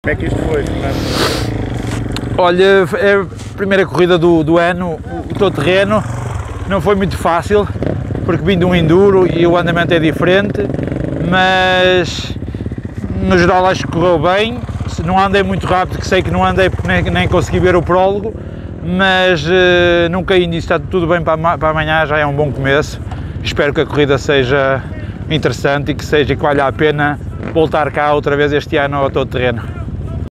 Como é que isto foi, Fernando? Olha, é a primeira corrida do ano, o todo terreno, não foi muito fácil, porque vim de um enduro e o andamento é diferente, mas no geral acho que correu bem. Não andei muito rápido, que sei que não andei porque nem consegui ver o prólogo, mas não caí nisso, está tudo bem para amanhã, já é um bom começo. Espero que a corrida seja interessante e que valha a pena voltar cá outra vez este ano ao todo terreno.